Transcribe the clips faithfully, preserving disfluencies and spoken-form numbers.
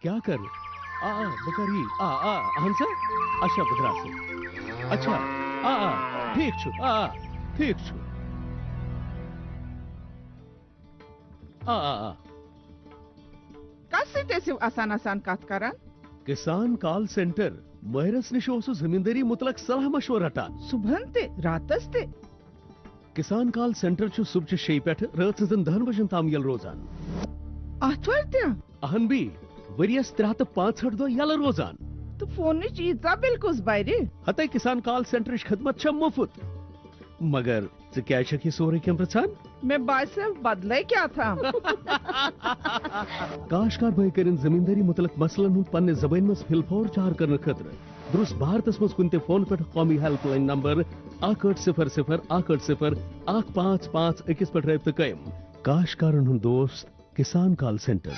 क्या कर आ आ बकरी आ आ हंसा अच्छा बकरा अच्छा आ आ ठीक छु आ आ ठीक छु आ आ आ कस से आसान आसान कत करान किसान कॉल सेंटर महरस निश जमींदारी मुतलक सलाह मशवर रटान सुबह ते रातस ते किसान कॉल सेंटर सुबह शे पे रात सजन दहन बजन ताम यल रोजान आथवार ते अहन भी वरियस त्रे तो पांच हट दो यल रोजान तो फोन चीजा बिल्कुल बारे हते किसान कॉल सेंटर खदमत मुफ्त मगर क्या सोरे कम पृछान मैं बासे बदले क्या था काशकार भाई करिन जमींदारी मुतलक मसलन हुंद पन्ने जबान मस फिलफौर चार करने खतर दुरुस्त भारतस मस कुनते फोन पे कौमी हेल्पलाइन नंबर आठ सिफर सिफर आठ सिफर आठ पाँच पाँच अकिस पे रब्त कायम काशकारन हुंद दोस्त किसान कॉल सेंटर।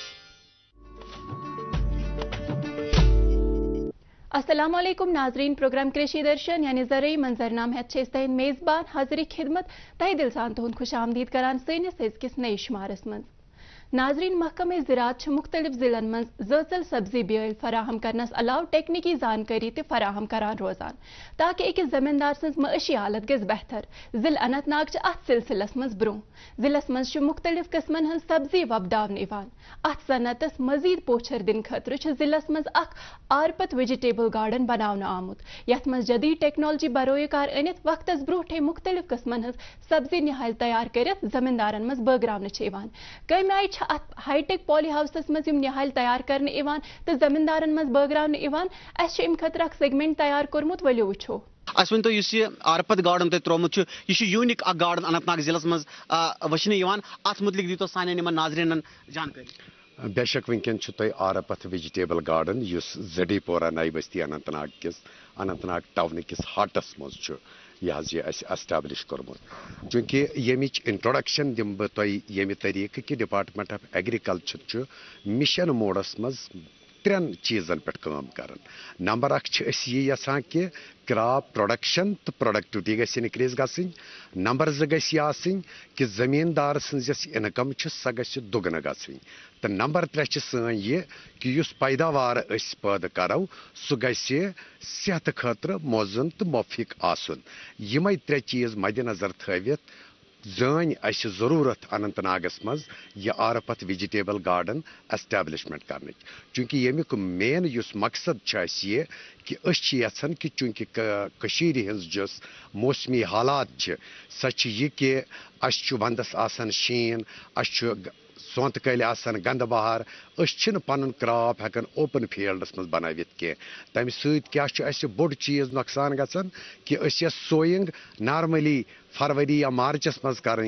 अस्सलाम वालेकुम नाजरीन, प्रोग्राम कृषि दर्शन यानी ज़रई मंजरनाम है अच्छे मेज़बान हाजिरी खिदमत तहे दिल सान तुहद खुश आमदीद करान सैनिस अजकिस नई शुमारस मं। नाजरीन महकमे ज़राअत मुख्तलिफ जिलन मं ज़र्ज़ल सब्जी बेल फराहम करनस अलाव टेक्निकी जानकारी ते फराहम करान रोजान ताकि अकिस जमींदार सन्ज मईशी हालत गज बेहतर। जिल अनंतनाग अथ सिलसिलस मं ब्रोह जिलस मं मुख्तलिफ किस्मन हज सब्जी वपदावन इवान। अथ सनतस मजीद पोछर दिन खतर जिलस मं अख आरपत वेजिटेबल गार्डन बनावना आमुत यथ मं जदीद टेक्नोलॉजी बरोए कार अनित वक्तस ब्रोठे मुख्तलिफ किस्मन हज सब्जी निहाल तैयार कर जमींदारन मं बगरावन कम आय हाईटेक पॉली हाउसस मज निहाल तैयार करने इवान तो जमींदारन मज बगरावन इवान अस अम खतर अख सेगमेंट तैयार कोरमुत वलियो वुछो अस वन तो आरपत गार्डन तुम त्रोमुत यह यूनिक अ गार्डन अनंतनाग जिलस मज वचने अत मुतलिक दीतो सान नाजरीन जानकारी। बेशक वनकन तुम आरपत वेजिटेबल गार्डन जडी पोरा नई बस्ती अनंतनाग किस अनंतनाग टाउन किस हाटस मज यह एस्टाब्लिश कोर्मुत चूंकि यमिच इंट्रोडक्शन दिम बह ये तरीके कि डिपार्टमेंट ऑफ एग्रीकल्चर मिशन मोडस मज त्रेन चीजन पे काम कर। नंबर अख ये यसान कि क्रॉप प्रोडक्शन तो प्रोडक्टिविटी गई इनक्रीज गई। नंबर जो गई कि जमींदार सज इनकम सह गई दुगन गई। तो नंबर त्रे सन ये कि उस पैदावार पैदा करो सह गई सेहत खतर मौजून तो मौफिक आसन। यम त्रे चीज मद्देनजर थवित जान अस जरूरत अनंतनागस मज यह आरपत वेजिटेबल गार्डन एस्टैब्लिशमेंट करने चूंकि यमुक मेन युस मकसद ये कि यन कि चूंकि हज जस मौसमी हालात सह यह कि अस वंदस आसान शीन अस सोत कल आसान गंद बहार पन क्रॉप हेकन ओपन फील्डस मज बनवित कह तम सत्या बोड़ चीज नुकसान गसान कि सोइंग नॉर्मली फरवरी या मार्चस मज कर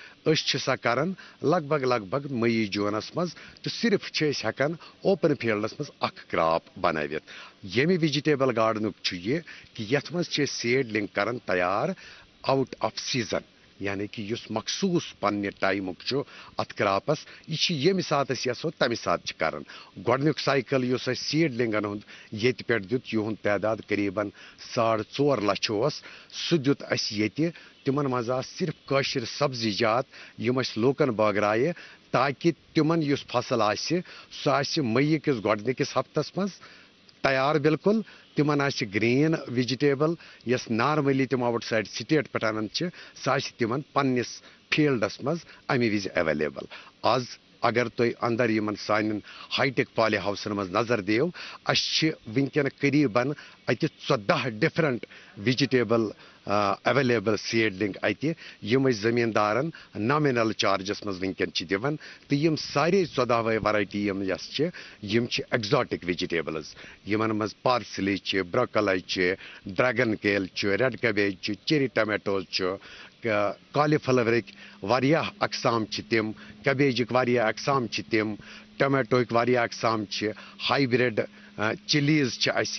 सा कर लगभग लगभग मई जूनस मज तो सिर्फ हेकन ओपन फील्डस मज अख क्रॉप बनवित। यमि वेजिटेबल गार्डन ये कि यथ मज सीडलिंग कर तैयार आउट ऑफ सीजन यानी कि युस मखसूस पन्ने टाइमुक अत क्रॉपस यह यमि सात यसो तमि सात कर गोडनुक साइकिल युस सीडलिंगन हुंद येत पे दुत युहुंद तादाद करीबन साढ़ चोर लछ सह दुत अस येते तिमन मज सिर्फ कशिर सब्जी जात यम अस लोकन बगराये ताकि तिमन युस फसल आसि सह आसि मई किस गोडनिकिस हफ्तस मज तैयार बिल्कुल तिमन आसि ग्रीन वेजिटेबल यस नॉर्मली तिम आउट साइड स्टेट पे अनान सह आसि तिमन पन्निस फील्डस मज अमि विज अवेलेबल। आज अगर तुम अंदर यमन सान हाईटेक पॉली हाउसन मज नजर दियो अस वनकन करीबन अत चौदह डिफरेंट वेजिटेबल अवेलेबल सीडलिंग अत यम जमींदारन नॉमिनल चार्जस मज वनकन दिवन तो यम सारे चौदह वैरायटी यम यम एक्जॉटिक वेजिटेबल्स यमन मज parsley broccoli dragon kale red cabbage cherry tomatoes कॉलीफ्लावरिक वारियाह अकसाम तिम कैबेजिक वारियाह अकसाम तिम टमाटोक वारियाह अकसाम hybrid chillies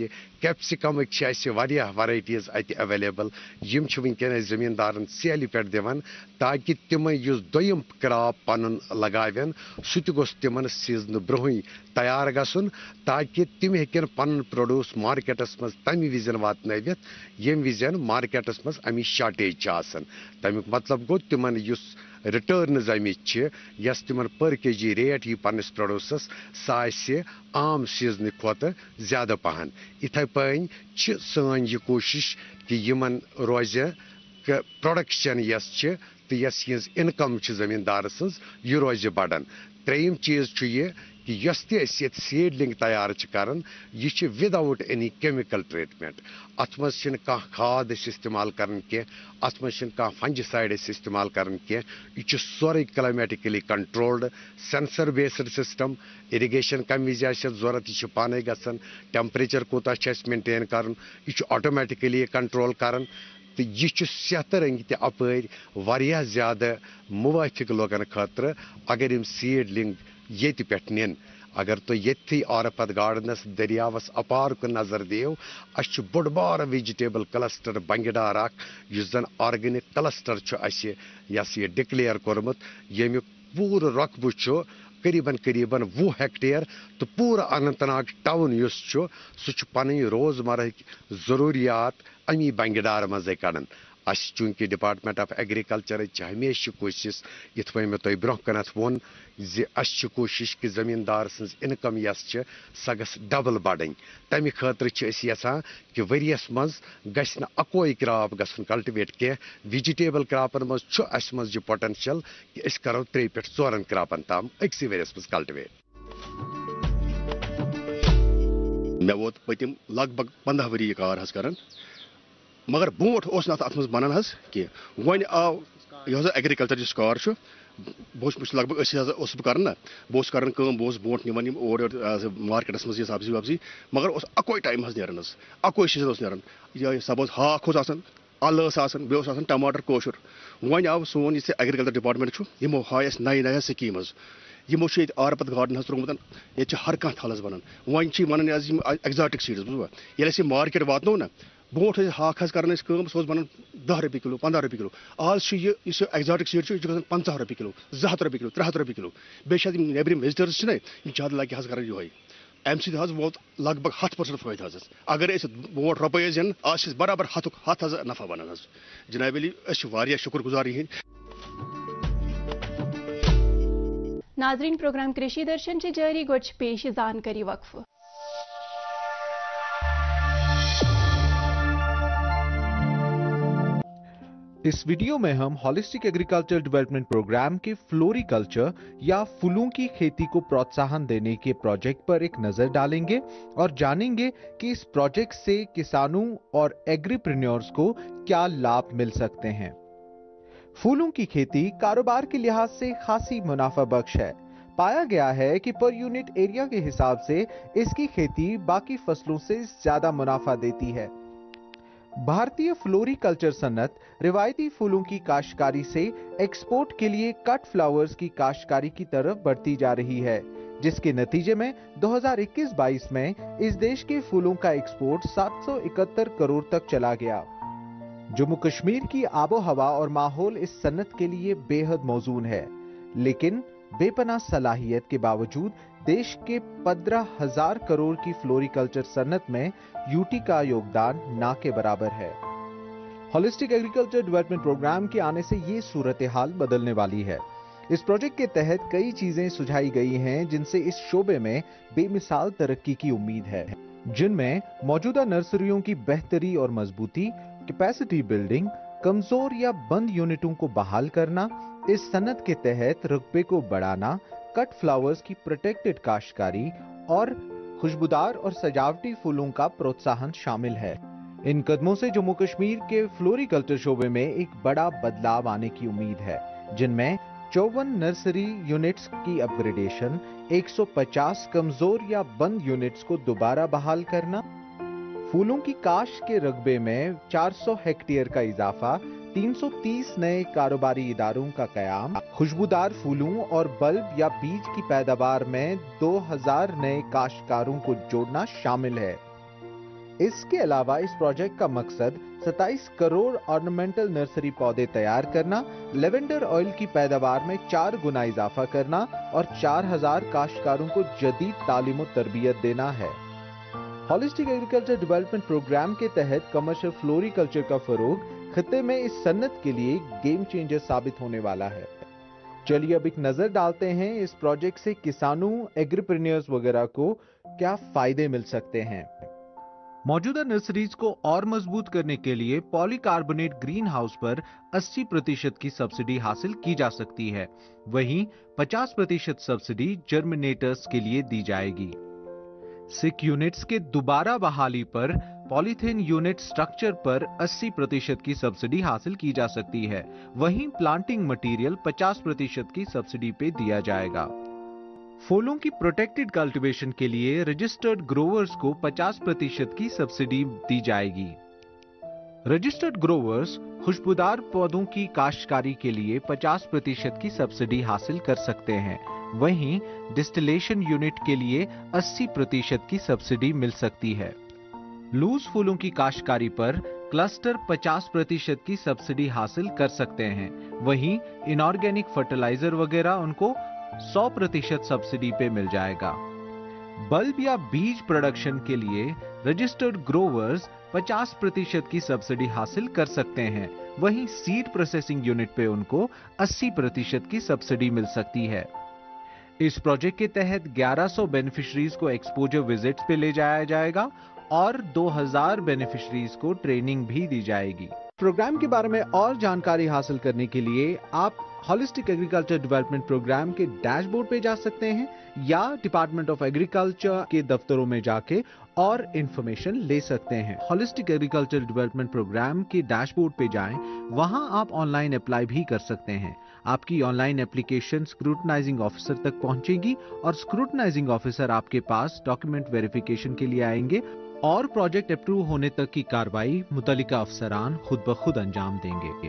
capsicum varieties available वनकस जमींदारन सेल पे दिवान ताकि तिम दोयम क्रॉप पन लगावन सह तिमन सीजन ब्रोह तैयार गसन ताकि तिम हेकन पन प्रोड्यूस मार्केटस मज तम विजन वातनवित यम विजन मार्केटस मज अमी शार्टेज तमिक मतलब गो तिमन रिटर्नस अमिच यस तिमन पर के जी रेट यह पन्नस प्रोड्यूसस सह आम सीजन खोत ज्यादा पहन इथे पन सन यह कोशिश कि यमन रोज प्रोडक्शन यस तो यस यह इनकम जमींदार सज यह रोज बढ़न त्रेयम चीज यह कि यस सीडलिंग तैयार कर यह विदाउट एनी केमिकल ट्रीटमेंट अत मज खाद इस्तेमाल कर अत मज फंजिसाइड इस्तेमाल कर यह सोरे climatically controlled sensor based system irrigation कम विज जरूरत यह पाने गसन टेम्परेचर कोता मेंटेन कर यह ऑटोमेटिकली कंट्रोल कर तो यह सेहत रंग तपर वारिया ज्यादा मुवाफिक लोगन खतर अगर यम सीडलिंग ये पे निन अगर तो ये आरपत गार्डनस दरियावस अपार कुन नजर दियो अस बोड़ बार वेजिटेबल क्लस्टर बंगडार जन ऑर्गेनिक क्लस्टर यस ये डिक्लेयर कोर्मुत यमिक पूर रकबू करीबन करीबन वो हेक्टेयर तो पूरा अनंतनाग टाउन सह पन रोजमर्रा जरूरियात अमी बंगडार मजे कड़न अस चूंकि डिपार्टमेंट ऑफ एग्रीकल्चर हमेशा कोशिश इत पे मे तुम ब्रोह कन वोन अस कोशिश कि जमींदार सज इनकम यस सह गस डबल बढ़न तमि खतर यहां कि वरियस मज गस न अकोई क्रॉप गसन कल्टिवेट कह वेजिटेबल क्रॉपन मज अस मज पोटेंशियल कि अस करो त्रे पे चोरन क्रॉपन ताम अक्सी वरियस मज कल्टिवेट मे वोत पतिम लगभग पंद्रह वरी यह कार कर मगर ब्रोट अत मज बनन कह वन आव यह एग्रीकल्चर जो कार बहुत लगभग बह कर ना बह कर ब्रोट निवन और मार्केटस मज सब्जी वब्जी मगर अकोई टाइम नान अकोई सीजन नान यह सपोज हाक अल बे टमाटर कोशर वन आव सोन इस एग्रीकल्चर डिपार्टमेंट यमो हाय नई नया स्कीमज यमो आरपत गार्डन त्रोमुत ये हर कह थल बनान वन वन एग्जॉटिक सीड्स बुझ ये मार्केट वातो ना ब्रोट हाक कर सह बनान दह रुपये किलो पंद्रह रुपये किलो आज यह एग्जॉटिक सीड यह पंचाह रुपये किलो जु हथ रुपये किलो त्रे हथ रुपये किलो बेस नेबरिम विजिटर्स ना ज्यादा लगे कर ये अम सत वोत लगभग हथ परसेंट फायदा अगर ब्रोट रुपये जन आज बराबर हथ हथ नफा बनान जनाब अली शुक्र गुजार यह नाजरीन प्रोग्राम कृषि दर्शन से जारी गोच पेश जानकारी वक्फ इस वीडियो में हम हॉलिस्टिक एग्रीकल्चर डेवलपमेंट प्रोग्राम के फ्लोरिकल्चर या फूलों की खेती को प्रोत्साहन देने के प्रोजेक्ट पर एक नजर डालेंगे और जानेंगे कि इस प्रोजेक्ट से किसानों और एग्रीप्रेन्योर्स को क्या लाभ मिल सकते हैं। फूलों की खेती कारोबार के लिहाज से खासी मुनाफा बख्श है। पाया गया है कि पर यूनिट एरिया के हिसाब से इसकी खेती बाकी फसलों से ज्यादा मुनाफा देती है। भारतीय फ्लोरिकल्चर सन्नत रिवायती फूलों की काश्तकारी से एक्सपोर्ट के लिए कट फ्लावर्स की काश्तकारी की तरफ बढ़ती जा रही है, जिसके नतीजे में दो हज़ार इक्कीस बाईस में इस देश के फूलों का एक्सपोर्ट सात सौ इकहत्तर करोड़ तक चला गया। जम्मू कश्मीर की आबो हवा और माहौल इस सन्नत के लिए बेहद मौजून है, लेकिन बेपनाह सलाहियत के बावजूद देश के पंद्रह हजार करोड़ की फ्लोरिकल्चर सन्नत में यूटी का योगदान ना के बराबर है। हॉलिस्टिक एग्रीकल्चर डेवलपमेंट प्रोग्राम के आने से ये सूरत हाल बदलने वाली है। इस प्रोजेक्ट के तहत कई चीजें सुझाई गई हैं जिनसे इस शोबे में बेमिसाल तरक्की की उम्मीद है, जिनमें मौजूदा नर्सरियों की बेहतरी और मजबूती, कैपेसिटी बिल्डिंग, कमजोर या बंद यूनिटों को बहाल करना, इस सनत के तहत रकबे को बढ़ाना, कट फ्लावर्स की प्रोटेक्टेड काश्तकारी और खुशबूदार और सजावटी फूलों का प्रोत्साहन शामिल है। इन कदमों से जम्मू कश्मीर के फ्लोरिकल्चर शोबे में एक बड़ा बदलाव आने की उम्मीद है, जिनमें चौवन नर्सरी यूनिट्स की अपग्रेडेशन, एक सौ पचास कमजोर या बंद यूनिट्स को दोबारा बहाल करना, फूलों की काश्त के रकबे में चार सौ हेक्टेयर का इजाफा, तीन सौ तीस नए कारोबारी इदारों का कयाम, खुशबूदार फूलों और बल्ब या बीज की पैदावार में दो हज़ार नए काश्तकारों को जोड़ना शामिल है। इसके अलावा इस प्रोजेक्ट का मकसद सत्ताईस करोड़ ऑर्नामेंटल नर्सरी पौधे तैयार करना, लेवेंडर ऑयल की पैदावार में चार गुना इजाफा करना और चार हजार काश्तकारों को जदीद तालीम और तरबियत देना है। हॉलिस्टिक एग्रीकल्चर डेवलपमेंट प्रोग्राम के तहत कमर्शियल फ्लोरिकल्चर का फरोग खित्ते में इस सन्नत के लिए गेम चेंजर साबित होने वाला है। चलिए अब एक नजर डालते हैं इस प्रोजेक्ट से किसानों, एग्रीप्रेन्योर्स वगैरह को क्या फायदे मिल सकते हैं। मौजूदा नर्सरीज को और मजबूत करने के लिए पॉलीकार्बोनेट ग्रीन हाउस पर अस्सी प्रतिशत की सब्सिडी हासिल की जा सकती है। वहीं पचास प्रतिशत सब्सिडी जर्मिनेटर्स के लिए दी जाएगी। सिक यूनिट्स के दोबारा बहाली पर पॉलीथीन यूनिट स्ट्रक्चर पर अस्सी प्रतिशत की सब्सिडी हासिल की जा सकती है। वहीं प्लांटिंग मटेरियल पचास प्रतिशत की सब्सिडी पे दिया जाएगा। फूलों की प्रोटेक्टेड कल्टीवेशन के लिए रजिस्टर्ड ग्रोवर्स को पचास प्रतिशत की सब्सिडी दी जाएगी। रजिस्टर्ड ग्रोवर्स खुशबूदार पौधों की काश्तकारी के लिए पचास प्रतिशत की सब्सिडी हासिल कर सकते हैं। वहीं डिस्टिलेशन यूनिट के लिए अस्सी प्रतिशत की सब्सिडी मिल सकती है। लूज फूलों की काश्तकारी पर क्लस्टर पचास प्रतिशत की सब्सिडी हासिल कर सकते हैं। वहीं इनऑर्गेनिक फर्टिलाइजर वगैरह उनको सौ प्रतिशत सब्सिडी पे मिल जाएगा। बल्ब या बीज प्रोडक्शन के लिए रजिस्टर्ड ग्रोवर्स पचास प्रतिशत की सब्सिडी हासिल कर सकते हैं। वहीं सीड प्रोसेसिंग यूनिट पे उनको अस्सी प्रतिशत की सब्सिडी मिल सकती है। इस प्रोजेक्ट के तहत ग्यारह सौ बेनिफिशरीज को एक्सपोजर विजिट्स पे ले जाया जाएगा और दो हज़ार बेनिफिशरीज को ट्रेनिंग भी दी जाएगी। प्रोग्राम के बारे में और जानकारी हासिल करने के लिए आप हॉलिस्टिक एग्रीकल्चर डेवलपमेंट प्रोग्राम के डैशबोर्ड पे जा सकते हैं या डिपार्टमेंट ऑफ एग्रीकल्चर के दफ्तरों में जाके और इंफॉर्मेशन ले सकते हैं। हॉलिस्टिक एग्रीकल्चर डेवलपमेंट प्रोग्राम के डैशबोर्ड पे जाएं, वहां आप ऑनलाइन अप्लाई भी कर सकते हैं। आपकी ऑनलाइन एप्लीकेशन स्क्रूटनाइजिंग ऑफिसर तक पहुंचेगी और स्क्रूटनाइजिंग ऑफिसर आपके पास डॉक्यूमेंट वेरिफिकेशन के लिए आएंगे और प्रोजेक्ट अप्रूव होने तक की कार्रवाई मुतल्लिका अफसरान खुद ब खुद अंजाम देंगे।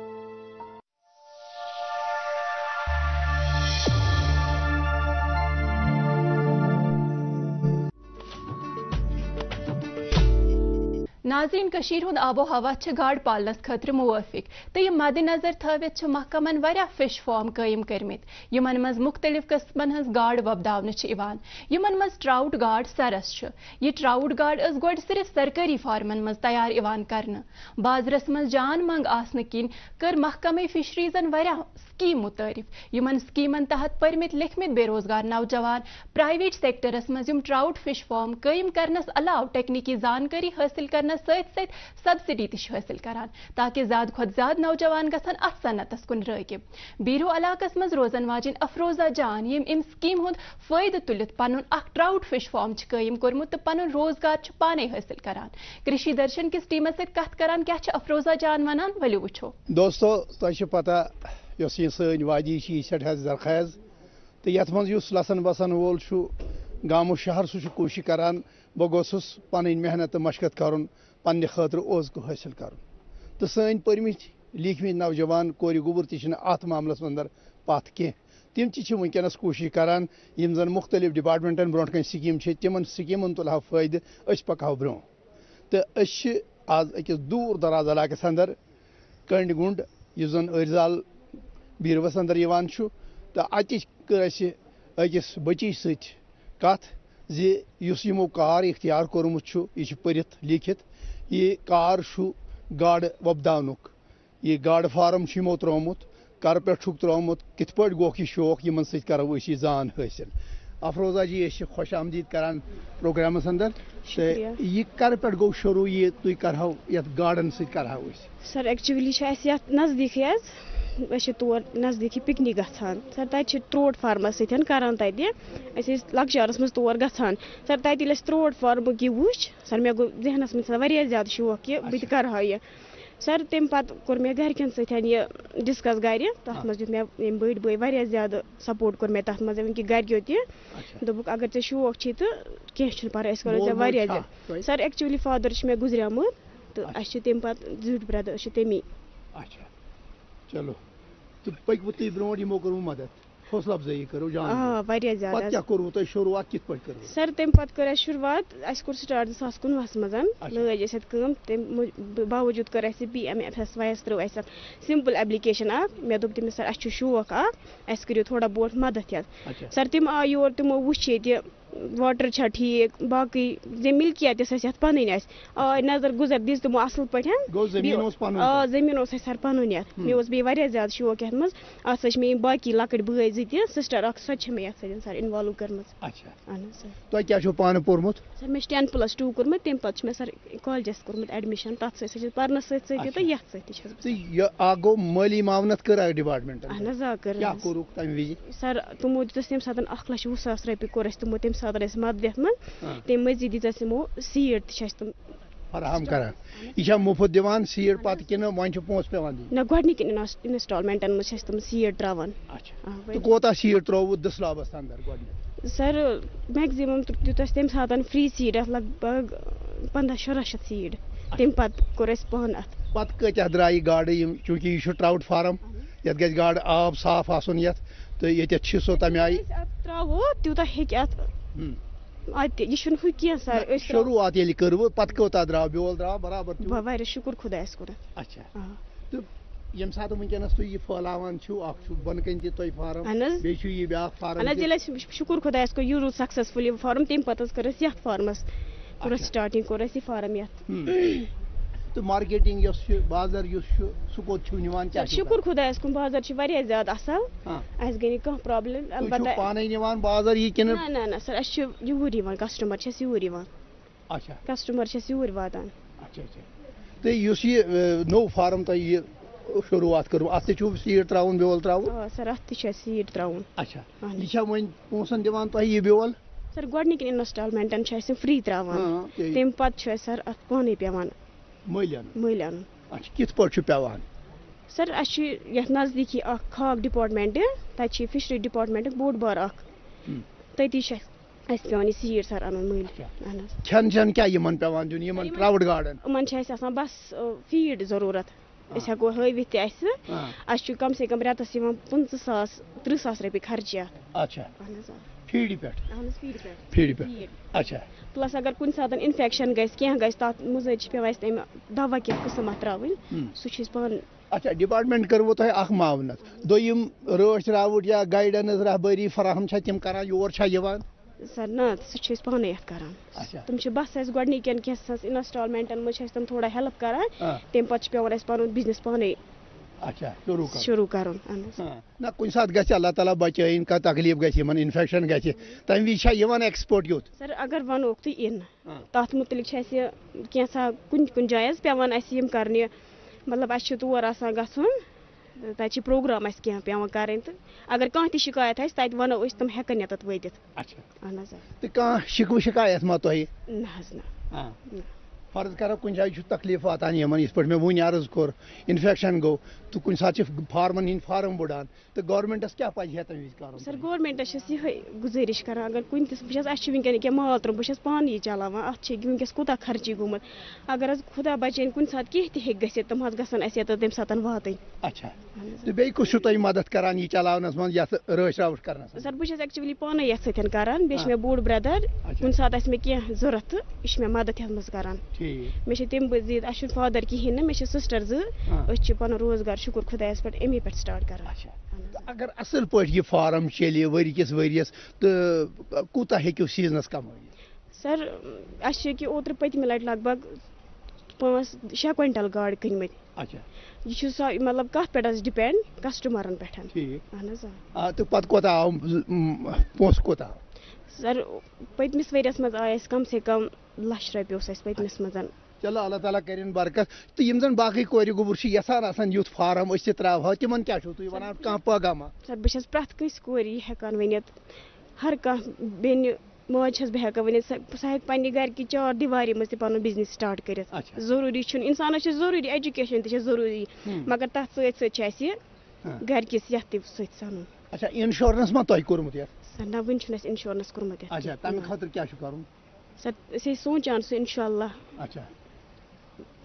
नाज़रीन कशीर हुंद आबो हवा गाड़ पालनस खतर मुवाफिक तो यह मद्देनजर थवित महकमन वारिया फिश फार्म कायम करमित यमन मज मुख्तलिफ किस्मन हज गाड़ वबदावन यमन मज ट्राउट गाड़ सरस यह ट्राउट गाड़ अस गोड़ सिर्फ सरकारी फार्मन मज तैयार इवान करन बाजरस मज जान मंग आसन किन कर महकमे फिशरीजन वारिया स्कीम मुतारिफ यमन स्कीमन तहत परमित लिखमित बेरोजगार नौजवान प्राइवेट सेक्टरस मज यम ट्राउट फिश फार्म कायम करनस अलाव टेक्निकी जानकारी हासिल करनस सत सत सब्सिडी तश हासिल करान ताकि ज्यादा खुद ज्यादा नौजवान गसन अथ सनतस कुन रागिब। बीरो इलाकस मज रोजन वाजिन अफरोजा जान यम इम स्कीम हुंद फायदे तुलित पनुन अख ट्राउट फिश फार्म छ कायम कोरमुत तो पनुन रोजगार छ पाने हासिल करान। कृषि दर्शन किस टीम सत कथ करान क्या छ अफरोजा जान वनान वलियो वुछो। दोस्तों तोह पता यस यह सन वादी सठा जरखेज तो ये मज लसन बसन वोल गामो शहर सह कोशिश करान बह गोसुस पन मेहनत मशकत कर पन्ने खतर ओज को हासिल कर तो सन परमित लिखमित नौजवान कोर गुबर तथ मामलस अंदर पथ कह तम तनस कोशिश करान यम जन मुख्तलिफ डिपार्टमेंटन ब्रोह कन स्कीम तिमन स्कीमन तुलह फायदे अस पकहो ब्रोह तो आज अकिस दूर दराज इलाकस अंदर कंड गुंड यह जन अर्जाल बीरवस अंदर यवान तो अत कर अकिस बची सत कथ ज़ यमो कार इख्तियार कोरमुत यह परित लिखित यह कार गाड़ वबदानुक यह गाड़ फार्म यमो त्रोमुत कर पे त्रोमुत कित पे गोख यह शौक यमन सत करो यह जान हासिल। अफरोजा जी खुश आमदीद करान प्रोग्रामस अंदर तो यह कर पे गो शुरू यह तुम करहो ये गाड़न सर सर एक्चुअली नजदीक तौर नजदीक पिकनिक गसान सर तत त्रोट फार्मस सत्न करान तत लकचारस मज तौर गसान सर तत त्रोट फार्म यह वुच सर मे गो जहनस मज वारिया ज्यादा शौक कि बह करहा यह सर तम पत कोर मे घरकन सत्न यह डिस्कस गर तथ मज मे यम बड़ बई वारिया ज्यादा सपोर्ट कोर मे तथ मज कि घरको तह दोपुक अगर ऐ शौक छी तो कह पर करो ऐ वारिया ज्यादा सर एक्चुअली फादर मे गुजरियामुत तो अस तम पत जुट ब्रदर तमी चलो तो पकव तुम ब्रो यमो कर्मु मदद حوصلہ افزائی کرو جان آ واریاہ زیادٕ پتہٕ حظ. کیٛاہ کوٚروٕ تۄہہِ شروٗعات کِتھ پٲٹھۍ کٔروٕ سر تمہِ پتہٕ کٔر اَسہِ شروٗعات اَسہِ کوٚر سٹاٹ زٕ ساس کُنوُہس منٛز لٲج اَسہِ اَتھ کٲم تمہِ باوجوٗد کٔر اَسہِ پی ایم ایف ایس وایس ترٲو اَسہِ اَتھ سمپل ایپلِکیشن اکھ مےٚ دوٚپ تٔمِس سر اَسہِ چھُ شوق اکھ اَسہِ کٔرِو تھوڑا بہت مدد یتھ سر تِم آے یور تِمو وٕچھ ییٚتہِ واٹر چھا ٹھیٖک باقٕے یِم مِلکِیت یۄس اَسہِ یتھ پنٕنۍ آسہِ آے نظر گُزر دِژ تِمو اصل پٲٹھۍ گوٚو زٔمیٖن اوس پنُن آ زٔمیٖن اوس اَسہِ سر پنُن یتھ مےٚ اوس بیٚیہِ واریاہ زیادٕ شوق یتھ منٛز اتھ سۭتۍ چھِ مےٚ یِم باقٕے لۄکٕٹۍ بٲے زٕ تہِ سِسٹر اکھ سۄ تہِ چھِ مےٚ یتھ سۭتۍ سر اِنوالو کٔرمٕژ. اچھا اہن حظ سر. تۄہہِ کیٛاہ چھُو پانہٕ پوٚرمُت سر مےٚ چھُ ٹین پلس ٹوٗ کوٚرمُت تمہِ پتہٕ چھُ مےٚ سر کالجس کوٚرمُت ایڈمِشن تتھ سۭتۍ سۭتۍ پرنس سۭتۍ سۭتۍ تہٕ یتھ سۭتۍ تہِ چھَس بہٕ. تہٕ یہِ اکھ گوٚو مٲلی معاونت کٔر اکھ ڈپارٹمنٹ اہن حظ آ کٔر کیٛاہ کوٚرُکھ تمہِ وِزِ سر تِمو دیُت اَسہِ تمہِ ساتہٕ اکھ لچھ وُہ ساس رۄپیہِ کوٚر اَسہِ تِمو تمہِ ساتہٕ اَسہِ مدد یتھ منٛز تمہِ مٔزیٖد دِژ اَسہِ تِمو سیٖٹ تہِ چھِ اَسہِ تِم فراہم کران یہِ چھا مُفت دِوان سیٖٹ پتہٕ کِنہٕ وۄنۍ چھِ پونٛسہٕ پیوان دِنۍ نہ گۄڈنِکٮ۪ن انسٹالمنٹن منٛز چھِ اَسہِ تِم سیٖٹ تراوان. تہٕ کوتاہ سیٖٹ ترٛووُ دٔسلابس اندر گۄڈنیُک سر میکزِمم دیُت اَسہِ تمہِ ساتہٕ فری سیٖٹ اتھ لگ بگ پنٛداہ شُراہ شیٚتھ سیٖٹ تمہِ پتہٕ کوٚر اَسہِ پانہٕ اتھ. پتہٕ کۭتیاہ درٛایہِ گاڈٕ یِم چوٗنٛکہِ یہِ چھُ ٹراوُٹ فارم یتھ گژھِ گاڈٕ آب صاف آسُن یتھ تہٕ ییٚتٮ۪تھ چھِ سۄ تمہِ آیہِ اتھ تراوو تیوٗتاہ ہیٚکہِ اتھ اتہِ یہِ چھُنہٕ ہُہ کینٛہہ سر أسۍ شروٗعات ییٚلہِ کٔروٕ پتہٕ کوتاہ درٛاو بیول درٛاو برابر واریاہ شُکُر خۄدایس کُن. اچھا تہٕ ییٚمہِ ساتہٕ وٕنکیٚنس تُہۍ یہِ پھٔہلاوان چھِو اکھ چھُ بۄنہٕ کَنۍ تہِ تۄہہِ فارم اہن حظ بیٚیہِ چھُ یہِ بیاکھ فارم اہن حظ ییٚلہِ اَسہِ شُکُر خۄدایس کُن یہِ روٗد سکسیسفُل یہِ فارم تمہِ پتہٕ حظ کٔر اَسہِ یتھ فارمس کوٚر اَسہِ سٹاٹنگ کوٚر اَسہِ یہِ فارم یتھ. تہٕ مارکیٹنگ یۄس چھِ بازر یُس چھُ سُہ کوٚت چھُو نِوان کیٛاہ شُکُر خۄدایس کُن بازر چھِ واریاہ زیادٕ اصل اَسہِ گٔے نہٕ کانٛہہ پرابلم البتہ پانے نِوان بازر یہِ کِنہٕ نہ نہ نہ سر اَسہِ چھُ یوٗرۍ یِوان کسٹمر چھِ اَسہِ یوٗرۍ یِوان اچھا کسٹمر چھِ اَسہِ یوٗرۍ واتان. اچھا اچھا تہٕ یُس یہِ نوٚو فارم تۄہہِ یہِ شروٗعات کٔروٕ اتھ تہِ چھُو سیٖٹ ترٛاوُن بیول ترٛاوُن آ سر اتھ تہِ چھُ اَسہِ سیٖٹ ترٛاوُن. اچھا یہِ چھا وۄنۍ پونٛسن دِوان تۄہہِ یہِ بیول سر گۄڈنِکٮ۪ن انسٹالمنٹن چھِ اَسہِ فرٛی ترٛاوان تمہِ پتہٕ چھُ اَسہِ سر اتھ پانے پیٚوان مٔلۍ اَنُن مٔلۍ اَنُن. اچھا کِتھ پٲٹھۍ چھُ پیٚوان سر اَسہِ چھُ یتھ نزدیٖکی اکھ کھاگ ڈپارٹمنٹ تتہِ چھِ فِشری ڈپارٹمنٹُک بوٚڑ بار اکھ تٔتی چھُ اَسہِ پیٚوان یہِ سیٖٹ سر اَنُن مٔلۍ. اہن حظ کھٮ۪ن چٮ۪ن کیٛاہ یِمن پیٚوان دیُن یِمن ٹراوُٹ گاڈن یِمن چھِ اَسہِ آسان بس فیٖڈ ضروٗرت أسۍ ہٮ۪کو ہٲوِتھ تہِ اَسہِ اَسہِ چھُ کم سے کم رٮ۪تس یِوان پٕنٛژٕ ساس تٕرٛہ ساس رۄپیہِ خرچہِ اتھ. اچھا اہن حظ فیٖڈِ پٮ۪ٹھ اہن حظ فیٖڈ پٮ۪ٹھ فیٖڈِ پٮ۪ٹھ اچھا پلس اگر کُنہِ ساتہٕ انفیکشن گژھِ کینٛہہ گژھِ تتھ مٔزیٖد چھِ پیٚوان اَسہِ تمہِ دوا کینٛہہ قٕسم اتھ ترٛاوٕنۍ سُہ چھِ أسۍ پانہٕ. اچھا ڈپارٹمنٹ کٔروٕ تۄہہِ اکھ معاونت دوٚیِم رٲچھ راوُٹ یا گایڈنس رہبٲری فراہم چھا تِم کران یور چھا یِوان سر نہ سُہ چھِ أسۍ پانے یتھ کران تِم چھِ بس اَسہِ گۄڈنِکٮ۪ن کینٛژھن انسٹالمنٹن منٛز چھِ اَسہِ تِم تھوڑا ہیلپ کران تمہِ پتہٕ چھُ پیٚوان اَسہِ پنُن بِزنس پانے اچھا شروٗع شروٗع کرُن. نہ کُنہِ ساتہٕ گژھِ اللہ تعالیٰ بچٲیِن کانٛہہ تکلیٖف گژھِ یِمن انفیکشن گژھِ تمہِ وِزِ چھا یِوان ایکسپورٹ یوٚت سر اگر ونہوکھ تُہۍ یِن تتھ مُتعلق چھِ اَسہِ کینٛژھا کُنہِ کُنہِ جایہِ حظ پیٚوان اَسہِ یِم کرنہِ مطلب اَسہِ چھُ تور آسان گژھُن تتہِ چھِ پروگرام اَسہِ کینٛہہ پیٚوان کرٕنۍ تہٕ اگر کانٛہہ تہِ شِکایت آسہِ تتہِ ونو أسۍ تِم ہٮ۪کن ییٚتٮ۪تھ وٲتِتھ. اہن حظ تہٕ کانٛہہ شِکوٕ شِکایت ما تۄہہِ نہ حظ نہ فرض کرو کُنہِ جایہِ چھُ تکلیٖف واتان یِمن یِتھ پٲٹھۍ مےٚ وُنۍ عرض کوٚر انفیکشن گوٚو تہٕ کُنہِ ساتہٕ چھِ فارمن ہٕنٛدۍ فارم بٕڑان تہٕ گورمینٹس کیٛاہ پزِ ہے تمہِ وِزِ کرُن. سر گورمینٹس چھَس یِہے گُزٲرِش کران اگر کُنہِ تہِ بہٕ چھَس اَسہِ چھُ وٕنکیٚن ییٚکیاہ مال ترٛوومُت بہٕ چھَس پانہٕ یہِ چلاوان اتھ چھِ وٕنکیٚس کوٗتاہ خرچی گوٚمُت اگر حظ خۄدا بچٲیِن کُنہِ ساتہٕ کینٛہہ تہِ ہیٚکہِ گٔژھِتھ تِم حظ گژھن اَسہِ ییٚتٮ۪تھ تمہِ ساتہٕ واتٕنۍ. اچھا تہٕ بیٚیہِ کُس چھُو تۄہہِ مدد کران یہِ چلاونس منٛز یتھ رٲچھ راوٹھ کرنس. سر بہٕ چھَس ایکچُؤلی پانے یتھ سۭتۍ کران بیٚیہِ چھُ مےٚ بوٚڑ برٛدر کُنہِ ساتہٕ آسہِ مےٚ کینٛہہ ضوٚرتھ تہٕ یہِ چھُ مےٚ مدد یتھ منٛز کران. مےٚ چھِ تمہِ مٔزیٖد اَسہِ چھُنہٕ فادر کِہینۍ نہٕ مےٚ چھِ سِسٹر زٕ أسۍ چھِ پنُن روزگار شُکُر خۄدایس پٮ۪ٹھ امی پٮ۪ٹھ سٹارٹ کران. اگر اصل پٲٹھۍ یہِ فارم چلہِ ؤری کِس ؤرِیس تہٕ کوٗتاہ ہیٚکِو سیٖزنس کمٲیِتھ. سر اَسہِ چھِ ییٚکیاہ اوترٕ پٔتمہِ لٹہِ لگ بگ پانٛژھ شےٚ کوینٹل گاڈٕ کٕنۍمٕتۍ. یہِ چھُ سۄ مطلب کتھ پٮ۪ٹھ حظ ڈِپینڈ کسٹمرن پٮ۪ٹھ. اہن حظ آ تہٕ پتہٕ کوتاہ آو پونٛسہٕ کوتاہ آو. سر پٔتمِس ؤرِیس منٛز آے اَسہِ کم سے کم لچھ رۄپیہِ اوس اَسہِ پٔتمِس منٛز. چلو اللہ تعالیٰ کٔرِنۍ برکت تہٕ یِم زن باقٕے کورِ گوٚبُر چھِ یژھان آسان یُتھ فارم أسۍ تہِ ترٛاوہو تِمن کیٛاہ چھُو تُہۍ ونان کانٛہہ پٲغاما. سر بہٕ چھَس پرٛٮ۪تھ کٲنٛسہِ کورِ یہِ ہٮ۪کان ؤنِتھ ہر کانٛہہ بیٚنہِ ماجہِ چھَس بہٕ ہٮ۪کان ؤنِتھ سۄ ہٮ۪کہِ پننہِ گرِکہِ چار دیواری منٛز تہِ پنُن بِزنس سٹارٹ کٔرِتھ. ضروٗری چھُنہٕ اِنسانس چھِ ضروٗری ایجوکیشن تہِ چھِ ضروٗری مگر تتھ سۭتۍ سۭتۍ چھِ اَسہِ یہِ گرِکِس یتھ تہِ سۭتۍ سنُن. اچھا انشورنس ما تۄہہِ کوٚرمُت یتھ. سر نہ وُنہِ چھُنہٕ اَسہِ انشورنس کوٚرمُت یتھ. اچھا تمہِ خٲطرٕ کیٛاہ چھُ کرُن. سر أسۍ ٲسۍ سونٛچان سُہ انشاء اللہ. اچھا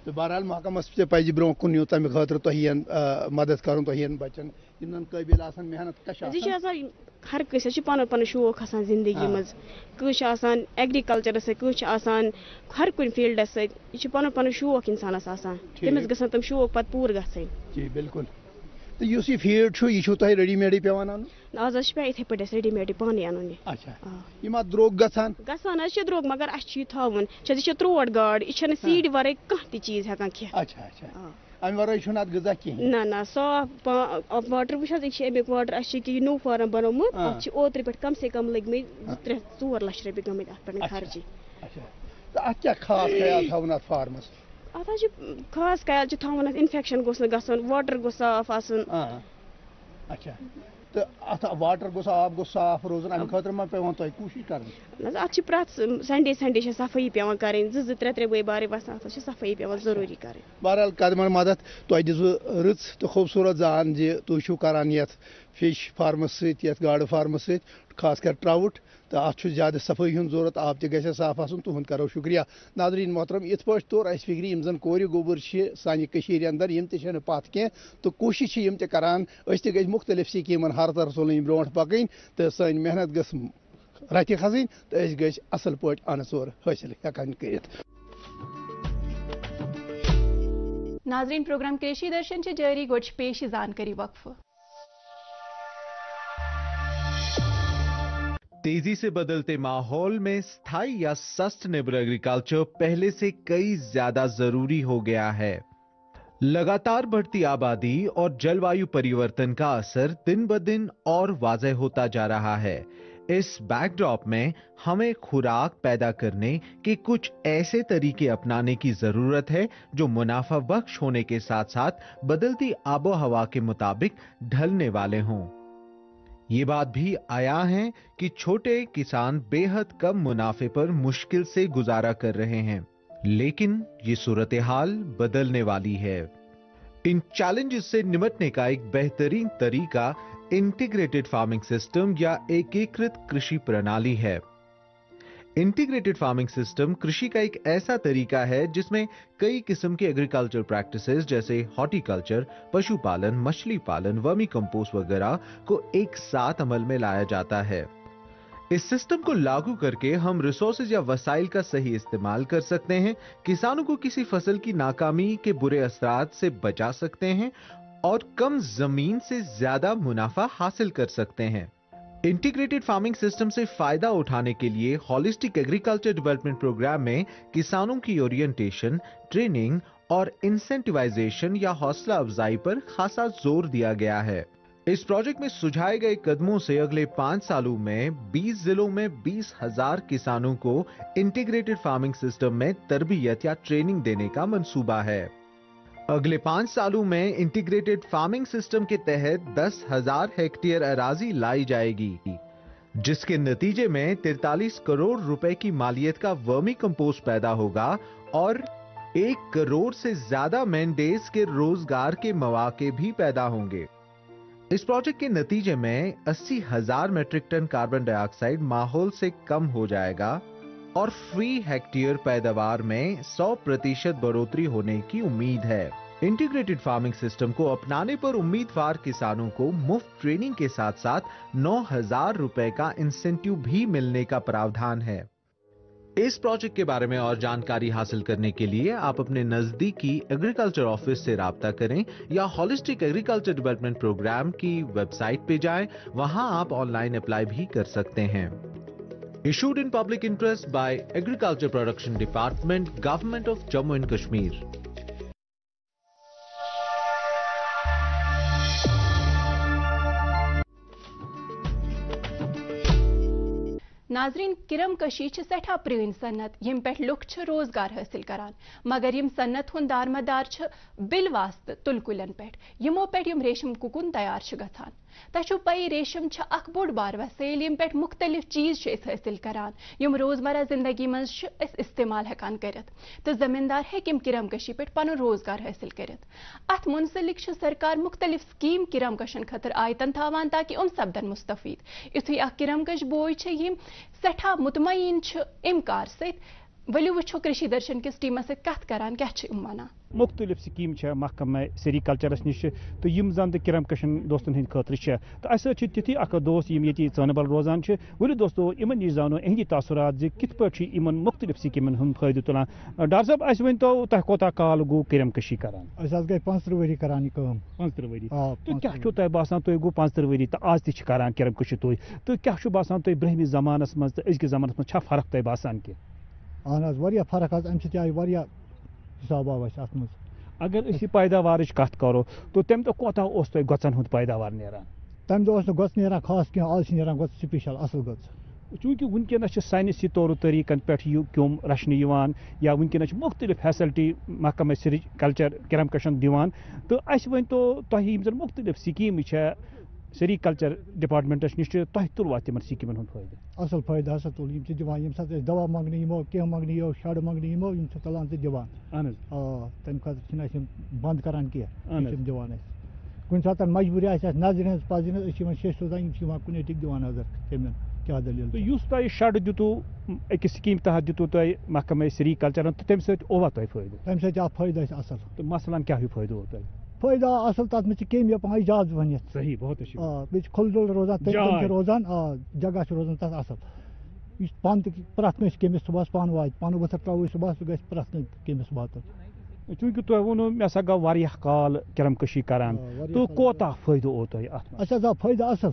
تو بہرحال محکمس تہ پزِ برونٛہہ کُن یُن تَمہِ خٲطرٕ تۄہہِ یِن مدد کَرُن تۄہہِ یِن بَچن یِم زَن قٲبِل آسان محنت کیٛاہ چھِ یہِ چھِ آسان آسان ہر کٲنٛسہِ چھُ پَنُن پَنُن شوق آسان زندگی منٛز کٲنٛسہِ چھُ آسان ایگرِکَلچرَس سۭتۍ کٲنٛسہِ چھُ آسان ہر کُنہِ فیٖلڈَس سۭتۍ یہِ چھُ پَنُن پَنُن شوق اِنسانَس آسان تٔمِس گژھن تِم شوق پَتہٕ پوٗرٕ گژھٕنۍ. جی بالکل. تہٕ یُس یہِ فیٖڈ چھُ یہِ چھُو تۄہہِ ریڈی میڈٕے پیٚوان اَنُن؟ آز حظ چھُ پیٚوان یِتھٕے پٲٹھۍ اَسہِ ریڈی میڈٕے پانَے اَنُن یہِ. اچھا یہِ ما درٛوگ گژھان؟ گژھان حظ چھُ درٛوگ مگر اَسہِ چھُ یہِ تھاوُن یہِ چھِ ترٛوٹ گاڈ یہِ چھَنہٕ سیٖڈِ وَرٲے کانٛہہ تہِ چیٖز ہٮ۪کان کھٮ۪تھ. اچھا اچھا اَمہِ وَرٲے چھُنہٕ اَتھ غذا کِہیٖنۍ؟ نہ نہ صاف واٹر وٕچھ حظ یہِ چھِ اَمیُک واٹر اَسہِ چھِ ییٚکیٛاہ یہِ نوٚو فارم بنومُت اَتھ چھِ اوترٕ پٮ۪ٹھ کم سے کم لٔگۍ مٕتۍ زٕ ترٛےٚ ژور لَچھ رۄپیہِ گٔمٕتۍ اَتھ پٮ۪ٹھ خرچی. اچھا تہٕ اَتھ کیٛاہ خاص خیال تھاوُن اَتھ فارمَس؟ اَتھ حظ چھُ خاص خیال چھُ تھاوُن اَتھ اِنفیکشن گوٚژھ نہٕ گژھُن واٹر گوٚژھ صاف آسُن. اچھا تہٕ اَتھ واٹر گوٚژھ آب گوٚژھ صاف روزُن اَمہِ خٲطرٕ ما پیٚوان تۄہہِ کوٗشِش کَرٕنۍ؟ نہ حظ اَتھ چھِ پرٛٮ۪تھ سنڈے سنڈے چھِ صفٲیی پیٚوان کَرٕنۍ زٕ زٕ ترٛےٚ ترٛےٚ بٲے بارے وَسان اَتھ حظ چھِ صفٲیی پیٚوان ضروٗری کَرٕنۍ. بہرحال قدمن مدد تۄہہِ دِژوٕ رٕژ تہٕ خوٗبصوٗرت زان زِ تُہۍ چھِو کران یَتھ فِش فارمَس سۭتۍ یَتھ گاڈٕ فارمَس سۭتۍ خاص کر ٹراوُٹ تہٕ اَتھ چھُ زیادٕ صفٲیی ہُنٛد ضوٚرتھ آب تہِ گژھِ صاف آسُن تُہُنٛد کرو شُکریہ. ناظریٖن محترم یِتھ پٲٹھۍ توٚر اَسہِ فِکرِ یِم زَن کورِ گوٚبُر چھِ سانہِ کٔشیٖرِ اَندر یِم تہِ چھِنہٕ پَتھ کینٛہہ تہٕ کوٗشِش چھِ یِم تہِ کران أسۍ تہِ گٔژھۍ مُختٔلِف سِکیٖمن ہرتر تُلٕنۍ برونٛٹھ پَکٕنۍ تہٕ سٲنۍ محنت گٔژھ رَتہِ کھسٕنۍ تہٕ أسۍ گٔژھۍ اَصٕل پٲٹھۍ اَنہٕ ژور حٲصِل ہٮ۪کان کٔرِتھ. ناظرین پروگرام کریشی درشن چھ جاری گوڑ پیش زانکاری وقف. تیزی سے بدلتے ماحول میں استھائی یا سسٹینیبل ایگریکلچر پہلے سے کئی زیادہ ضروری ہو گیا ہے. لگاتار بڑھتی آبادی اور جل وایو پریورتن کا اثر دن بدن اور واضح ہوتا جا رہا ہے. اس بیک ڈراپ میں ہمیں خوراک پیدا کرنے کے کچھ ایسے طریقے اپنانے کی ضرورت ہے جو منافع بخش ہونے کے ساتھ ساتھ بدلتی آب و ہوا کے مطابق ڈھلنے والے ہوں. یہ بات بھی آیا ہے کہ چھوٹے کسان بے حد کم منافع پر مشکل سے گزارا کر رہے ہیں، لیکن یہ صورتحال بدلنے والی ہے. ان چیلنجز سے نمٹنے کا ایک بہترین طریقہ انٹیگریٹڈ فارمنگ سسٹم یا ایکیکرت کرشی پرنالی ہے. انٹیگریٹڈ فارمنگ سسٹم کرشی کا ایک ایسا طریقہ ہے جس میں کئی قسم کے ایگریکلچر پریکٹسز جیسے ہارٹی کلچر، پشو پالن، مچھلی پالن، ورمی کمپوسٹ وغیرہ کو ایک ساتھ عمل میں لایا جاتا ہے. اس سسٹم کو لاگو کر کے ہم ریسورسز یا وسائل کا صحیح استعمال کر سکتے ہیں، کسانوں کو کسی فصل کی ناکامی کے برے اثرات سے بچا سکتے ہیں اور کم زمین سے زیادہ منافع حاصل کر سکتے ہیں. انٹیگریٹڈ فارمنگ سسٹم سے فائدہ اٹھانے کے لیے ہولسٹک ایگریکلچر ڈیولپمنٹ پروگرام میں کسانوں کی اورینٹیشن، ٹریننگ اور انسینٹیوائزیشن یا حوصلہ افزائی پر خاصا زور دیا گیا ہے. اس پروجیکٹ میں سجھائے گئے قدموں سے اگلے پانچ سالوں میں بیس ضلعوں میں بیس ہزار کسانوں کو انٹیگریٹڈ فارمنگ سسٹم میں تربیت یا ٹریننگ دینے کا منصوبہ ہے. اگلے پانچ سالوں میں انٹیگریٹڈ فارمنگ سسٹم کے تحت دس ہزار ہیکٹیئر اراضی لائی جائے گی، جس کے نتیجے میں تینتالیس کروڑ روپے کی مالیت کا ورمی کمپوسٹ پیدا ہوگا اور ایک کروڑ سے زیادہ مینڈیز کے روزگار کے مواقع بھی پیدا ہوں گے. اس پروجیکٹ کے نتیجے میں اسی ہزار metric ton carbon dioxide ماحول سے کم ہو جائے گا اور فی ہیکٹیئر پیداوار میں سو پرتیشت بڑھوتری ہونے کی امید ہے. انٹیگریٹڈ فارمنگ سسٹم کو اپنانے پر امیدوار کسانوں کو مفت ٹریننگ کے ساتھ ساتھ نو ہزار روپے کا انسینٹیو بھی ملنے کا پراودھان ہے. اس پروجیکٹ کے بارے میں اور جانکاری حاصل کرنے کے لیے آپ اپنے نزدیکی ایگریکلچر آفس سے رابطہ کریں یا ہولسٹک ایگریکلچر ڈیولپمنٹ پروگرام کی ویب سائٹ پہ جائیں، وہاں آپ آن لائن اپلائی بھی کر سکتے ہیں. Issued in public interest by Agriculture Production Department, Government of Jammu and Kashmir. ناظرین کرم کشی چھ سٹھا پرین صنعت یم پہ لوک چھ روزگار حاصل کران، مگر یم صنعت ہند دارمدار چھ بل واسطہ تل کلین پہ یمو پہ یم ریشم ککن تیار چھ گژھان. تہو پی ریشم چھ اخ بوڑ بار وسیل یم پہ مختلف چیز چھ اس حاصل کران یم روزمرہ زندگی مز چھ اس استعمال ہیکان کرت تو زمیندار ہیکم کرم کشی پہ پن روزگار حاصل کرت. ات منسلک چھ سرکار مختلف سکیم کرم کشن خاطر آیتن تھاوان تاکہ ام سپدن مستفید. یتھے اخ کرم کش بوے چھ یم سٹھا مطمئن چھ ام کار ست ولو وچھو کرشی درشن کس ٹیم ست کت کران کیا چھ ام ونان مختلف سکیم محکمہ سیریکلچرس نش تو یم زن تو کرم کشن دوستن ہند خاطر تو اس تھی اخ دوست یم یہ ژانبل روزان ولو دوستو ان نش زانو اہندی تاثرات زِ کت پہ ان مختلف سکیمن ہند فائدہ تلان ڈاکٹر صاحب اس ون تو تہ کوتا کال گو کرم کشی کران گئی پانچ ترہ وری کران یہ کام پانچ ترہ وری تو کیا چھو تہ باسان تہ گو پانچ ترہ وری تو آج تہ کران کرم کشی تھی تو کیا چھو باسان تہ برہمس زمانس مز تو ازکس زمانس مز چھا فرق تہ باسان کی اہن حظ واریاہ فرق حظ امہ سۭتۍ آیہِ واریاہ حساب آو اَسہِ اَتھ منٛز اگر أسۍ پیداوارٕچ کتھ کرو تو تمہِ دۄہ کوتاہ اوس تۄہہِ گۄژن ہُنٛد پیداوار نیران تمہِ دۄہ اوس نہٕ گۄژ نیران خاص کینٛہہ آز چھِ نیران گۄژ سپیشل اصل گۄژ چوٗنٛکہِ وٕنکیٚنس چھِ ساینسی طور طریٖقن پٮ۪ٹھ یہِ کیوٚم رچھنہٕ یِوان یا وٕنکیٚنس چھِ مختلف فیسلٹی محکمہ سیریکلچر کرم کشن دِوان تہٕ اَسہِ ؤنۍتو تۄہہِ یِم زن مختلف سکیٖمہٕ چھےٚ سیریکلچر ڈپارٹمنٹس نش تۄہہِ تُلوا تِمن سکیٖمن ہُنٛد فٲیدٕ اصل فٲیدٕ ہسا تُل یِم چھِ دِوان ییٚمہِ ساتہٕ أسۍ دوا منٛگنہِ یِمو کینٛہہ منٛگنہِ یِمو شڈ منٛگنہِ یِمو یِم چھِ تُلان تہٕ دِوان اہن حظ آ تمہِ خٲطرٕ چھِنہٕ اَسہِ یِم بنٛد کران کینٛہہ یِم چھِ دِوان اَسہِ کُنہِ ساتہٕ مجبوٗری آسہِ اَسہِ نظرِ ہٕنٛز پزِ نہٕ أسۍ چھِ یِمن شیٚش سوزان یِم چھِ یِوان کُنے ٹِک دِوان نظر تٔمۍ کیٛاہ دٔلیٖل تہٕ یُس تۄہہِ شڈ دِتوٗ أکِس سکیٖم تحت دِتوٗ تۄہہِ محکمہ سیریکلچرن تہٕ تمہِ سۭتۍ اووا تۄہہِ فٲیدٕ تمہِ سۭتۍ آو فٲیدٕ اَسہِ اصل تہٕ مثلاً کیٛاہ ہیوٗ فٲیدٕ اوٚو تۄہہِ فٲیدٕ آو اصل تتھ منٛز چھِ کیٚمۍ ہٮ۪کان اِجاز ؤنِتھ صحیح بہت اچھی آ بیٚیہِ چھِ کھُلہٕ ڈُل روزان تٔمۍ تٔمۍ چھِ روزان آ جگہ چھُ روزان تتھ اصل یہِ چھُ پانہٕ تہِ پرٛٮ۪تھ کٲنٛسہِ کیٚمِس صُبحس پانہٕ واتہِ پنُن ؤتھٕر ترٛاوو صُبحس سُہ گژھِ پرٛٮ۪تھ کٲنٛسہِ کیٚمِس واتُن چوٗنٛکہِ تۄہہِ ووٚنوٕ مےٚ ہسا گوٚو واریاہ کال کرم کشی کران تہٕ کوتاہ فٲیدٕ اوٚو تۄہہِ اتھ منٛز اَسہِ حظ آو فٲیدٕ اصل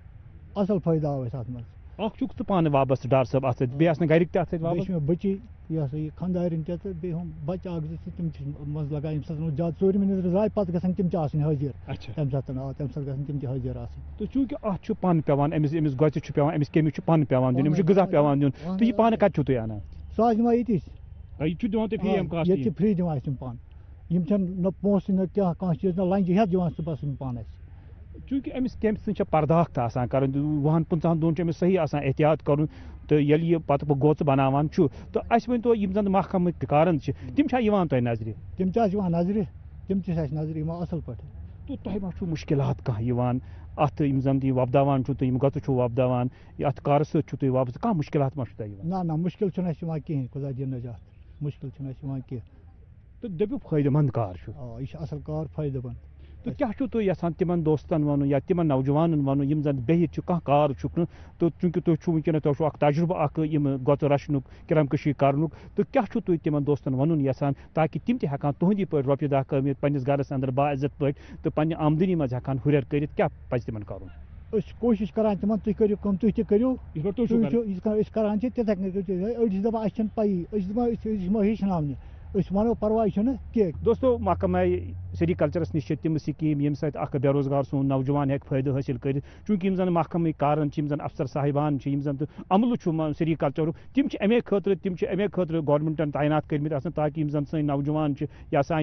اصل فٲیدٕ آو اَسہِ اتھ منٛز اکھ چھُکھ ژٕ پانہٕ وابستہٕ ڈاکٹر صٲب اتھ سۭتۍ بیٚیہِ آسنہٕ گرِکۍ تہِ اتھ سۭتۍ بیٚیہِ چھِ وابستہٕ مےٚ بٔچی یہِ ہسا یہِ خانٛدارِنۍ تہِ تہٕ بیٚیہِ ہُم بچہِ اکھ زٕ چھِ تِم چھِ منٛزٕ لگان ییٚمہِ ساتہٕ زیادٕ ژوٗرمہِ نظرِ زاے پتہٕ گژھن تِم تہِ آسٕنۍ حٲضِر تمہِ ساتہٕ آ تمہِ ساتہٕ گژھن تِم تہِ حٲضِر آسٕنۍ تہٕ چوٗنٛکہِ اتھ چھُ پن پیوان أمِس أمِس گۄژِ چھُ پیوان أمِس کیٚمِس چھُ پن پیوان دیُن أمِس چھُ غذا پیوان دیُن تہٕ یہِ پانہٕ کتہِ چھُو تُہۍ انان سُہ حظ دِوان ییٚتی یہِ چھُ دِوان تُہۍ فری ایم کاسٹ ییٚتہِ چھِ فری دِوان اَسہِ یِم پن یِم چھِنہٕ نہ پونٛسہٕ نہ کیٛاہ کانٛہہ چیٖز نہ لنٛجہِ ہٮ۪تھ دِوان صُبحس یِم پن اَسہِ چوٗنٛکہِ أمِس کیٚمۍ سٕنٛز چھےٚ پرداخ تہِ آسان کرٕنۍ وُہن پٕنٛژٕہن دۄہن چھُ أمِس صحیح آسان احتیاط کرُن تہٕ ییٚلہِ یہِ پتہٕ بہٕ گوژٕ بناوان چھُ تہٕ اَسہِ ؤنۍتو یِم زن محکمٕکۍ کارن چھِ تِم چھا یِوان تۄہہِ نظرِ تِم تہِ حظ یِوان نظرِ تِم تہِ چھِ اَسہِ نظرِ یِوان اصل پٲٹھۍ تہٕ تۄہہِ ما چھُو مُشکِلات کانٛہہ یِوان اتھ یِم زن تُہۍ وۄپداوان چھُو تہٕ یِم گۄژٕ چھُو وۄپداوان اتھ کارٕ سۭتۍ چھُو تُہۍ وابستہٕ کانٛہہ مُشکِلات ما چھُو تۄہہِ یِوان نہ نہ مُشکِل چھُنہٕ اَسہِ یِوان کِہیٖنۍ خۄدا دِیِن نجات مُشکِل چھُنہٕ اَسہِ یِوان کینٛہہ تہٕ دٔپِو فٲیدٕ منٛد کار چھُ آ یہِ چھُ اصل کار فٲیدٕ منٛد تہٕ کیٛاہ چھُو تُہۍ یژھان تِمن دوستن وَنُن یا تِمن نوجوانن وَنُن یِم زن بِہِتھ چھِ کانٛہہ کار چھُکھ نہٕ تہٕ چوٗنٛکہِ تُہۍ چھُو وٕنکیٚنس تۄہہِ چھُو اکھ تجرُبہٕ اکھ یِم گۄژٕ رچھنُک کرم کشی کرنُک تہٕ کیٛاہ چھُو تُہۍ تِمن دوستن وَنُن یژھان تاکہِ تِم تہِ ہٮ۪کان تُہنٛدی پٲٹھۍ رۄپیہِ دہ کٲمِتھ پننِس گرس اندر باعزت پٲٹھۍ تہٕ پننہِ آمدنی منٛز ہٮ۪کان ہُرٮ۪ر کٔرِتھ کیٛاہ پزِ تِمن کرُن أسۍ چھِ کوٗشِش کران تِمن تُہۍ کٔرِو کٲم تُہۍ تہِ کٔرِو یِتھ پٲٹھۍ تُہۍ چھِو یِتھ کٔنۍ أسۍ کران چھِ تِتھے کٔنۍ کٔرِو أڑۍ چھِ دپان اَسہِ چھنہٕ پَیی أسۍ چھِ دپان أسۍ یِمو ہیٚچھناونہِ أسۍ وَنو پرواے چھُنہٕ کینٛہہ دوستو محکمہ سیریکلچرس نش چھِ تِم سکیٖم ییٚمہِ سۭتۍ اکھ بے روزگار سون نوجوان ہٮ۪کہِ فٲیدٕ حٲصِل کٔرِتھ چوٗنٛکہِ یِم زن محکمٕکۍ کارن چھِ یِم زن افسر صاحبان چھِ یِم زن تہٕ عملہٕ چھُ سیریکلچرُک تِم چھِ امے خٲطرٕ تِم چھِ امے خٲطرٕ گورمنٹن تعینات کٔرمٕتۍ آسان تاکہِ یِم زن سٲنۍ نوجوان چھِ یا سانہِ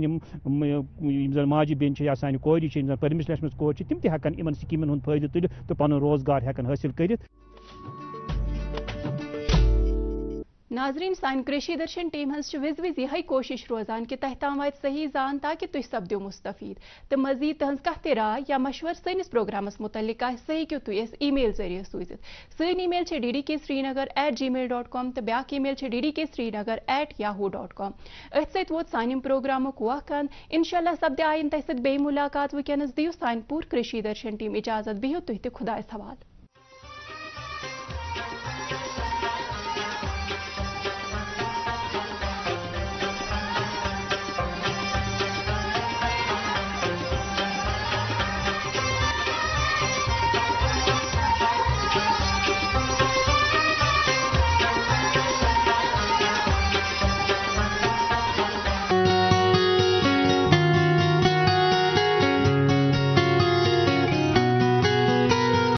یِم زن ماجہِ بیٚنہِ چھِ یا سانہِ کورِ چھِ یِم زن پٔرمٕژ لیچھمٕژ کورِ چھِ تِم تہِ ہٮ۪کن یِمن سکیٖمن ہُنٛد فٲیدٕ تُلِتھ تہٕ پنُن روزگار ہٮ۪کن حٲصِل کٔرِتھ ناظرین سان کریشی درشن ٹیم ہز وز وز یہ کوشش روزان کہ تہ تام وات صحیح زان تاکہ تھی سپدو مستفید تو مزید تہذ کت رائے یا مشور سنس پروگرامس متعلق آہ سہ ہیٚکِو تُہۍ اَسہِ ای میل ذریعہ سوٗزِتھ سٲنۍ ای میل چھِ D D K Srinagar at Gmail dot com تو بیاکھ ای میل چھِ D D K Srinagar at Yahoo dot com اتھ سۭتۍ ووت سانہِ پروگرامُک وقت انشاء اللہ سپدِ آیِن تۄہہِ سۭتۍ بیٚیہِ مُلاقات وٕنکٮ۪نس دِیِو سانہِ پوٗرٕ کریشی درشن ٹیم اجازت بِہِو تُہۍ تہِ خۄدایس حوالہٕ